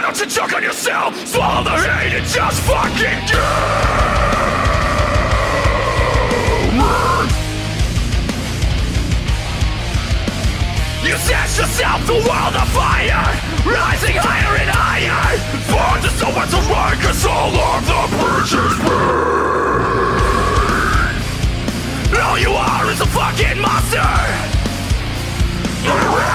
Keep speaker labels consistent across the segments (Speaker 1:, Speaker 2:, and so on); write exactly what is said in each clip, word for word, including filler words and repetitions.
Speaker 1: out to choke on yourself. Swallow the hate and just fucking do it. You set yourself the world on fire, rising higher and higher. Find the someone to run, cause all of the bridges burn. All you are is a fucking monster. You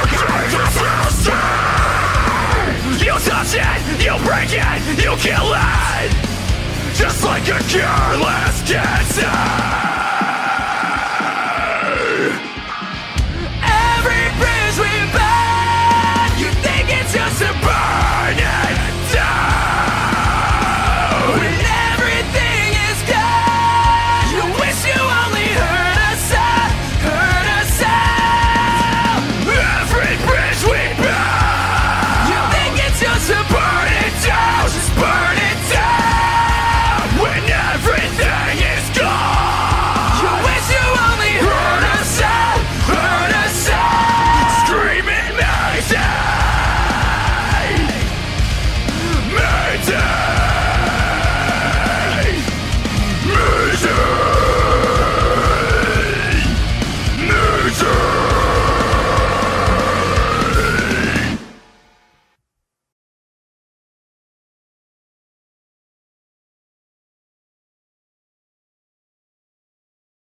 Speaker 1: touch it, you break it, you kill it, just like a careless dancer.